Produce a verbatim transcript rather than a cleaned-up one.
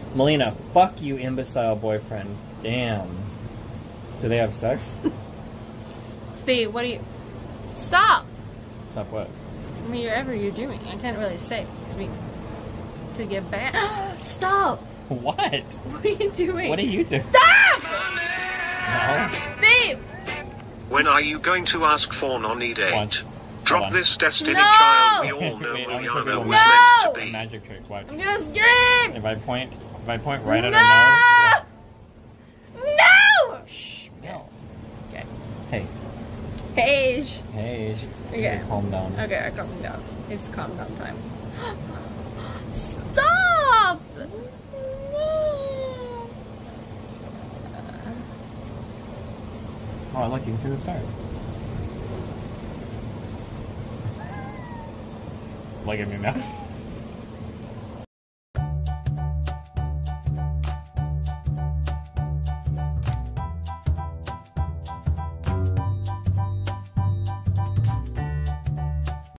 Melina, fuck you, imbecile boyfriend. Damn. Do they have sex? Steve, what do you... Stop! Stop what? I mean, whatever you're doing. I can't really say. Because we could get banned. Stop! What? What are you doing? What are you doing? Stop! No. Steve! When are you going to ask for Noni date? What? Drop this destiny No! child we all know Wait, I'm Rihanna gonna was do meant No! to A be. magic trick, watch. I'm gonna scream! If I point, if I point right at No! her nose... No! Shh, no. Okay. Hey. Hey. Hey, Okay. calm down. Okay, I calmed down. It's calm down time. Stop! Oh, look, you can see the stars. Look at me now.